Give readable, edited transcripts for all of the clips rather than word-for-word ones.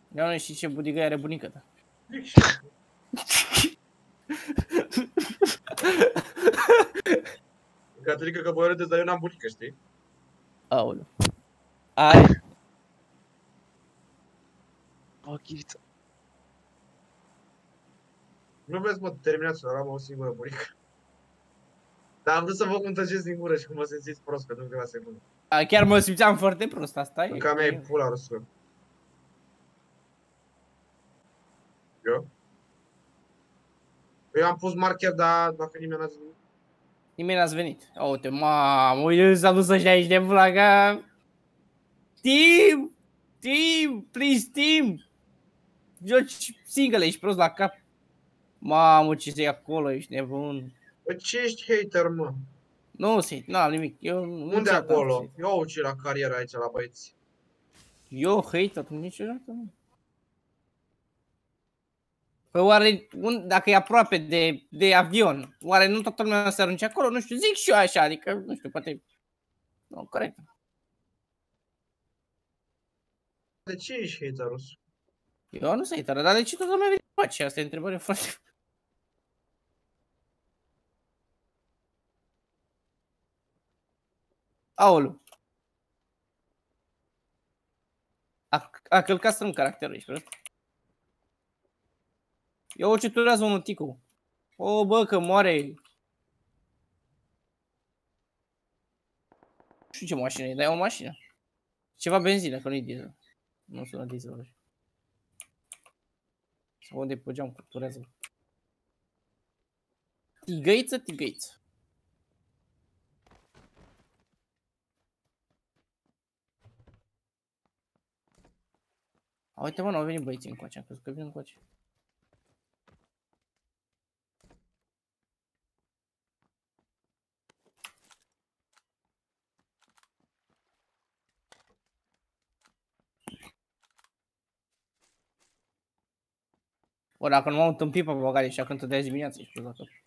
Eu nu știu ce budică are bunica ta. Catolică că voi râdeți, dar eu n-am bunică, știi? Aoleu. Are? O, Ghiriță. Nu vezi, mă, terminați să am o singură bunică. Dar am vrut să vă cum tăceți din gură și cum vă simțiți prost pentru câteva secunde. Chiar mă simțeam foarte prost, asta e. Încă mi-ai pula răsă. Eu am pus marker, dar dacă nimeni n-a zis nimic. Nimeni n-ați venit. Uite, mamă, uite, s-a dus ăștia aici de vlaga. Team! Team! Please, team! Joci single, ești prost la cap. Mamă, ce se acolo, ești nebun. Bă, ce ești hater, mă? Nu se, n-am nimic. Eu Unde acolo? Eu ce la carieră aici la băieți. Eu hater, niciodată nu. Păi oare, dacă e aproape de avion, oare nu toată lumea se arunce acolo? Nu știu, zic și eu așa, adică, nu știu, poate... Nu, corect. De ce ești haterul? Eu nu sunt hater, dar de ce toată lumea vine cu aceea? Asta e întrebare foarte... Aoleu. A călcat strâmb caracterul aici, prost. Eu o ceturează unul ticu. O, bă, că moare. Nu știu ce mașină e, dar e o mașină. Ceva benzină, că nu-i diesel. Nu sună diesel așa. Sau unde pe geam, capturează. Tigăiță, tigăiță. A, uite mă, n-au venit băieții încoace, am crezut că vin încoace. Bă, dacă nu m-au întâmpit pe băgare și când te dai dimineața, ești prost dacă...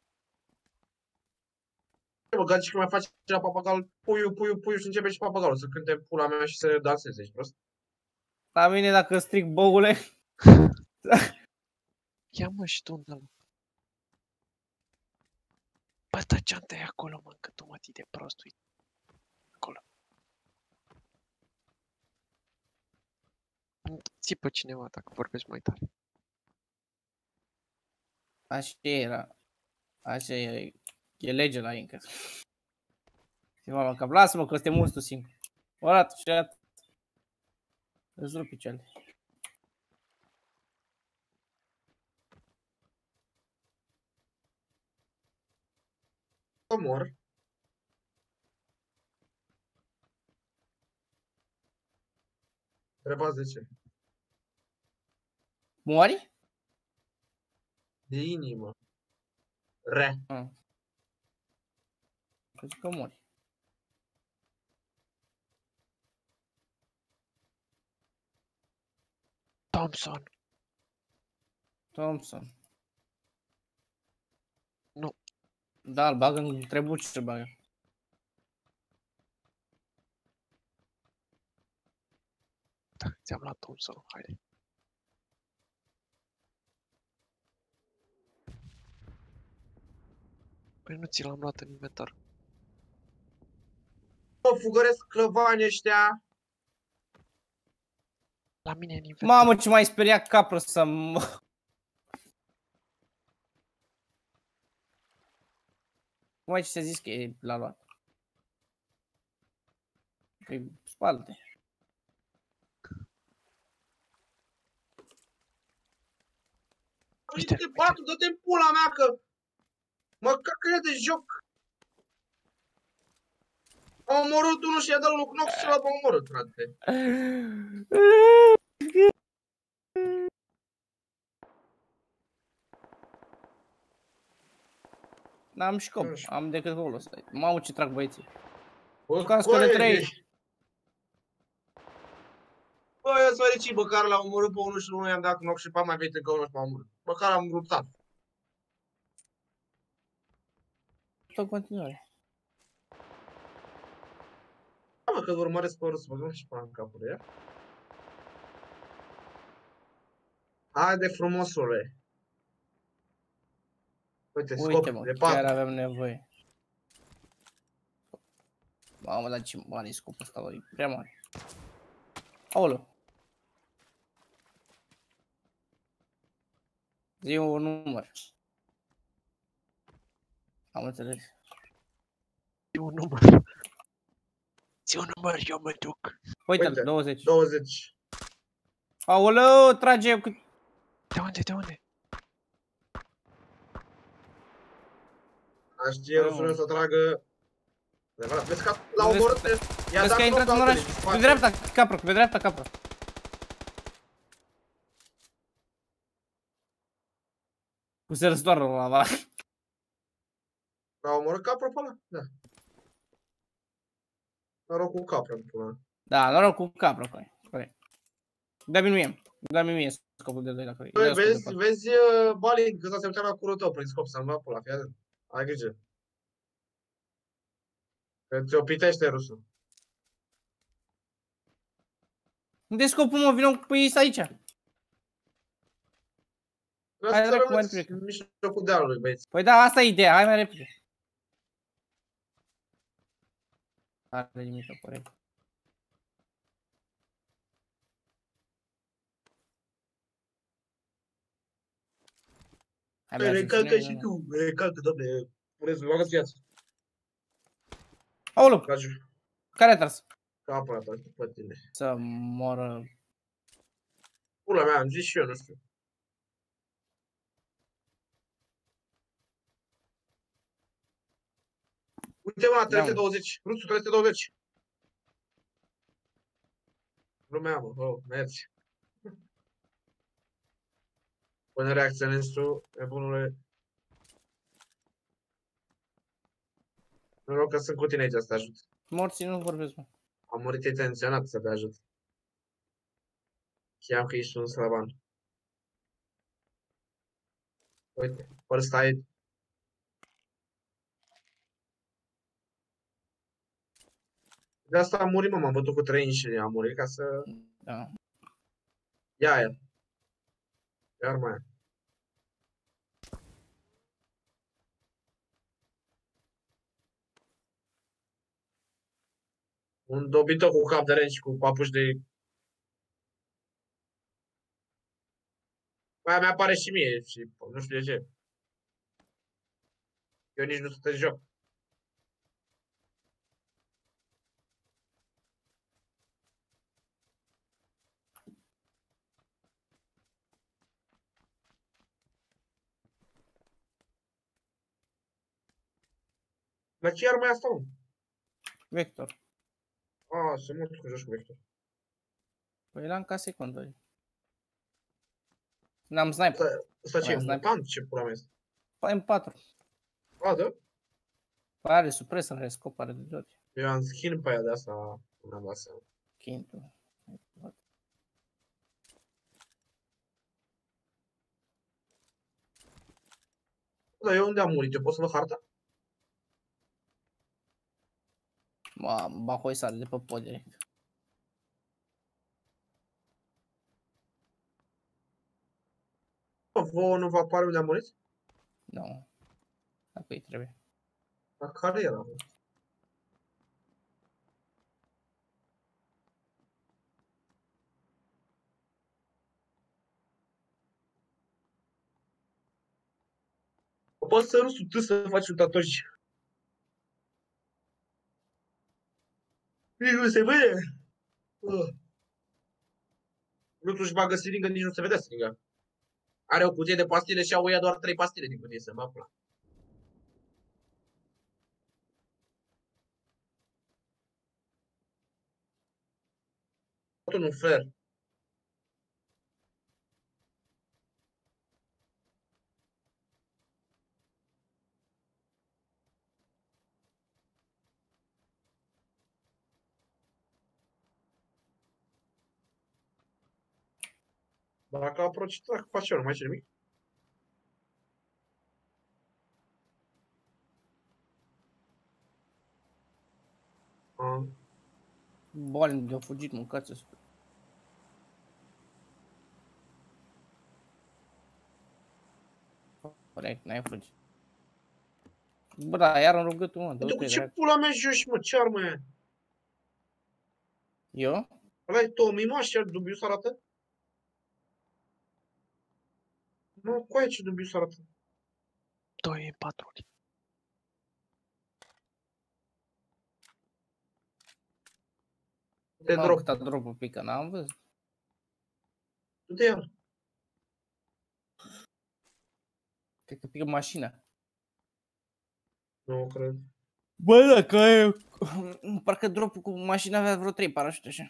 Bă, gaci că mai faci la papagal, puiu și începe și papagalul să cânte pula mea și să danseze, ești prost? La mine dacă stric băule... Ia mă și tu unde. Bă, ta geanta e acolo, mă, că tu mă tii de prost, uite. Acolo. Țipă cineva dacă vorbești mai tare. Așa era. Așa e. E lege la încă. Și mama, că lasă-mă că te muți tu singur. O arată și arată. Îți rup picioarele. Mor. Întrebați de ce? Mori? De inimă. Re. Crezi că mori. Thompson. Thompson. Nu. Da, îl bagă în trebuci ce bagă. Da, ți-am luat Thompson, haide. Păi nu ți l-am luat în inventar. Mă, fugăresc clăvani ăștia. La mine în inventar. Mamă, ce m-ai speriat capră să-mi... Cum ai ce ți-a zis că l-a luat? Păi, spală-te. Uite, te batu, dă-te în pula mea că... Mă căcăie de joc. Am omorât unul și i-a dat unul cu knock și l-a omorât, frate. N-am și cum, am decât golul ăsta. Mamă, ce trag băieții. Bă, Cască de 3. Bă, eu s-o reci, băcar l-am omorât pe unul și unul i-am dat cu knock și pe mai venit încă unul și m-a omorât. Băcar am luptat. Tot continuare. Da, mă, că urmăresc pe râs, băgăm și pe în capul de ea. Haide frumosule. Uite, scop Uite-mă, de chiar 4. avem nevoie. Mamă, dar ce mare e scopul ăsta, bă, e prea mare. Aoleu. Zi un număr. Am înțeles. Zi un număr. Zi un număr, eu mă duc. Uite-l, Uite, 20. 20. Aoleu, trage cât... De unde, de unde? A știe rusul să tragă. Vezi că l-a Vezi- omorât. I-a Vezi dat că a intrat loc în oraș. altele din Pe spate. dreapta, caproc, pe dreapta, caproc. Cum se răstoarnă la va. L-a omorât capra pe ăla? Da. Noroc cu capra până la. Da, noroc cu caproc, corect. Dă-mi mie. Dă-mi mie scopul de 2 la corect. Băi, vezi, Balin, că ăsta se uitea la curul tău prin scop să-mi va pula, fii atent. Ai grijă. Că ți-o pitește rusul. Unde e scopul, mă? Vino cu ei aici. Vreau să dracu, mai rămâneți repede. în mijlocul dealului, băieți. Păi da, asta e ideea, hai mai repede. Are limită, corect. Hai, mergem, Recalcă ține-ne, și tu, recalcă, doamne. Puneți, luați viață. Aoleu, Tragi care a tras? capra ta pe tine. Să moră. Pula mea, am zis și eu, nu știu. Uite mă, 320. Rusul 320. Lumea, mă, oh, mergi. Până reacționezi tu, nebunule. Noroc că sunt cu tine aici să te ajut. Morții nu vorbesc, mă. Am murit intenționat să te ajut. Știam că ești un slavan. Uite, first aid. De asta am murit, mă, m-am bătut cu 3 și am murit ca să... Da. Ia aia. Iar mai. Un dobitoc cu cap de ren și cu papuși de... Aia mi-apare și mie și nu știu de ce. Eu nici nu sunt în joc. Dar ce arma e asta, mă? Vector. Se mult cu joci cu Vector. Păi eram ca secundări. N-am sniper. Ăsta ce e? Sniper. Mutant? Ce pula mea este? M4. Da? Păi are supresor, are scop, are de tot. Eu am skin pe aia de asta, nu mi-am dat seama. Chintul. Dar eu unde am murit? Eu pot să văd harta? Bahoi sare de pe pod direct. Vouă nu vă apare unde am murit? Nu. Dacă îi trebuie. Dar care era? Bă? Poți să rusul tu să faci un tatuaj. Nici nu se vede. Rusul își bagă siringă, nici nu se vede siringa. Are o cutie de pastile și au ea doar 3 pastile din cutie, să mă apla. Tot un fer. Dacă aproci, dacă faci eu, nu mai ce nimic. Bani de-au fugit, mâncați-o. Corect, n-ai fugi. Bă, da, iar am rugat mă, Tu dă-te cu ce dracu. pula mea joci, mă? Ce armă e aia? Eu? Ăla e Tommy, mă, așa dubios arată? Nu, cu aia ce dubios arată. 2 în 4. Te Mamă, drop. cât a drop-ul pică, n-am văzut. Tu te iar. Cred că pică mașina. Nu, cred. Bă, da, că e... Parcă drop-ul cu mașina avea vreo 3 parașute așa.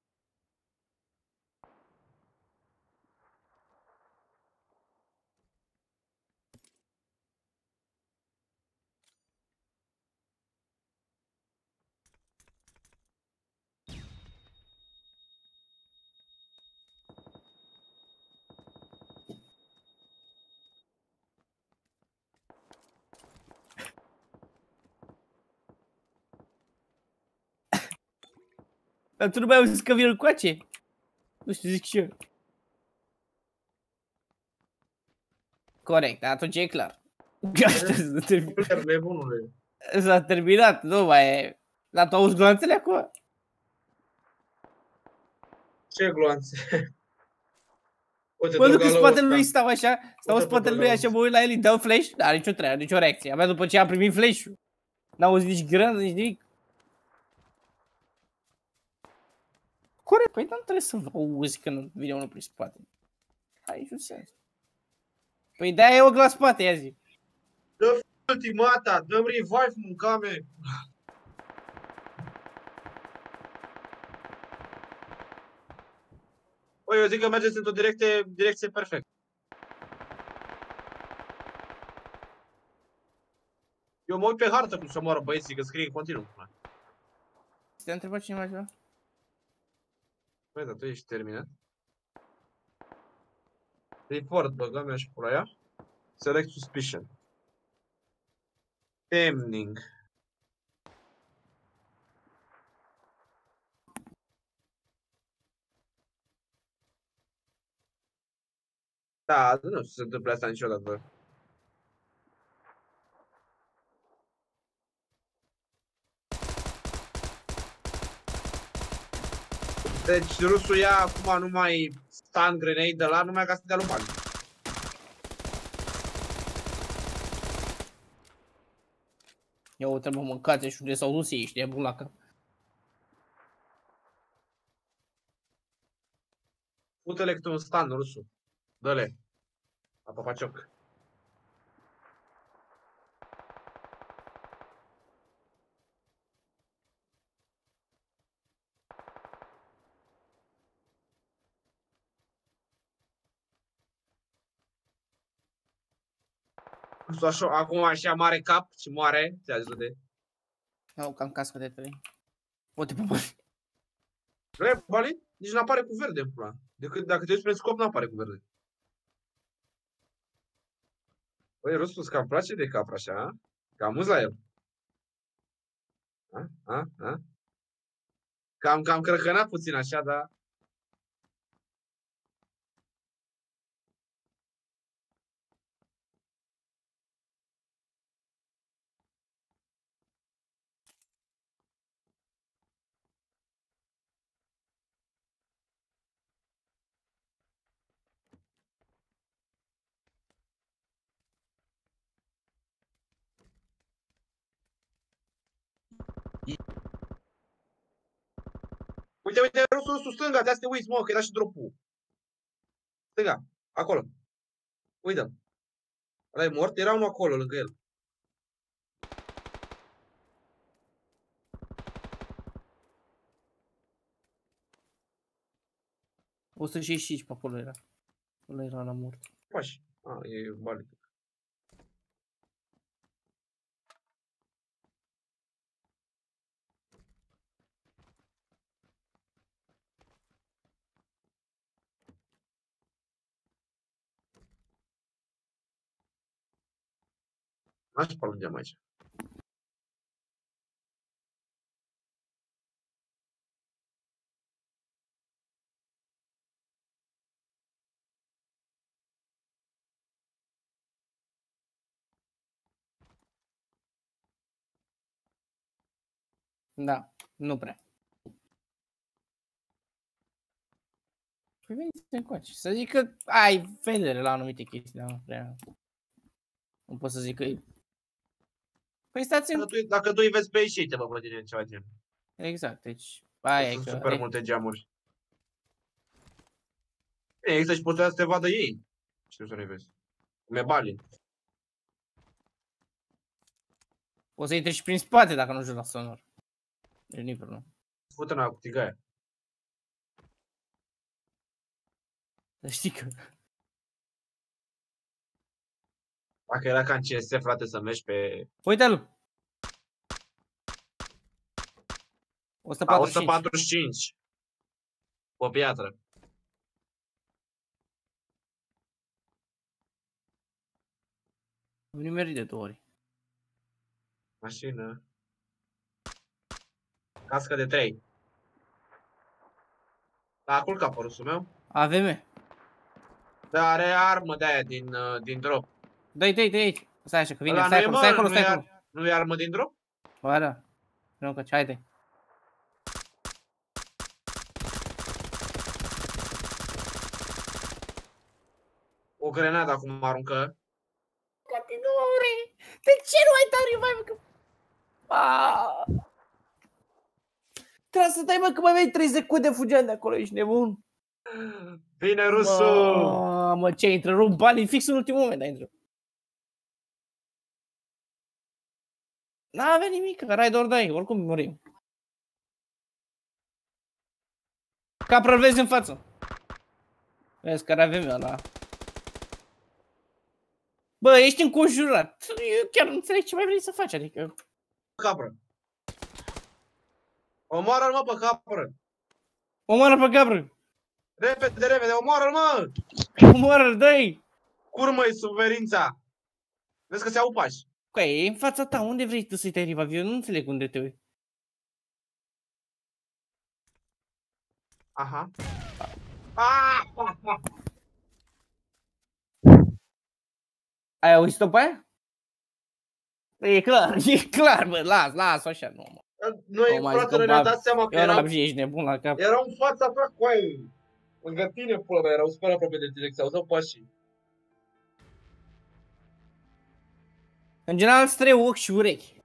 Dar tu nu mai auzi că vin încoace? Nu știu, zic și eu. Corect, atunci e clar. Gata, s-a terminat. Player, nebunule. S-a terminat, nu mai e... Dar tu auzi gloanțele acum? Ce gloanțe? Uite, Mă duc în drogală spatele ăsta. lui, stau așa, stau în Uite pe spatele lui drogală așa, ăsta. mă uit la el, îi dau flash, n-are nicio treabă, nicio reacție. Abia după ce am primit flash-ul. N-auzi nici grân, nici nimic. Corect, păi nu trebuie să auzi când vine unul prin spate. Hai, niciun sens. Păi de-aia e o la spate, ia zi. Dă ultimata, dăm revive, mâncame. Băi, eu zic că mergeți într-o direcție perfectă. Eu mă uit pe hartă cum să moară băieții, că scrie în continuu. Te-a întrebat cineva ceva? Băi, dar tu ești terminat. Report, băgăm eu și pula aia. Select suspicion. Temning. Da, nu se întâmplă asta niciodată. Deci rusul ia acum numai stun grenade de la numai ca să dea lui bani. Ia uite, mă, mâncați și unde s-au dus ei, știi, bun la cap. Pute-le câte un stun, rusul. Dă-le. La papacioc. Rusul așa, acum așa mare cap și moare. Te ajute. Iau cam cască de 3. Uite pe bani. Băi, bali? Nici n-apare cu verde în pula. Decât dacă te uiți pe scop, n-apare cu verde. Băi, rusul cam place de capra așa, a? Cam muz la el. A? Cam crăcănat puțin așa, dar... Uite, rusul stânga, te-a să te uiți, mă, că era și drop-ul. Stânga, acolo. Uite-l. Ăla e mort? Era unul acolo, lângă el. O să și pe acolo era. Ăla era la mort. Pași. E bali. N-aș parlungea aici. Da, nu prea. Păi veniți încoace. Să zic că ai vedere la anumite chestii, dar nu prea. Nu pot să zic că e. Păi stați în... Dacă tu îi vezi pe ei și ei te vă văd din ceva gen. Exact, deci... Aia e Sunt că... super multe geamuri. Bine, există și posibilitatea să te vadă ei. Știu să nu-i vezi. Cum e Bali. O să intre și prin spate dacă nu joci la sonor. Deci nu-i problemă. Fute-n cu tigaia. Să știi că... Dacă era ca în CS, frate, să mergi pe... Uite-l! 145. 145. 145. Pe piatră. Am nimerit de 2 ori. Mașină. Cască de 3. A culcat pe rusul meu. AVM. Dar are armă de aia din drop. Dă-i aici. Stai așa, că vine. Ăla Stai nu e, acolo, mă, stai acolo, nu stai e acolo. Nu e armă din drop? Ba da. Nu, că haide. O grenadă acum aruncă. Categorie! De ce nu ai dat revive, că... Trebuie să dai, mă, că mai aveai 3 secunde, fugeam de acolo, ești nebun. Vine rusul! Mă, ce intră? Rup banii fix în ultimul moment, intră. N-avea nimic, că ride or die, oricum murim. Capră, vezi în față. Vezi care avem eu ăla. Bă, ești înconjurat. Eu chiar nu înțeleg ce mai vrei să faci, adică... Capră. Omoară-l, mă, pe capră. Omoară pe capră. Repede, repede, omoară-l, mă! Omoară-l, dă-i! Curmă-i suferința. Vezi că se au pași. Că e în fața ta, unde vrei tu să-i dai revive? Eu nu înțeleg unde te uiți. Aha. Ah! Ai auzit-o pe aia? E clar, bă, las așa, nu, mă. Noi, O, mai zic fratele, că ne-am bab- dat seama că Eu erau, n-am ești nebun la cap. erau în fața ta cu aia. Lângă tine, pula mea, erau super aproape de tine, că se auzeau pașii. În general, îți trebuie ochi și urechi.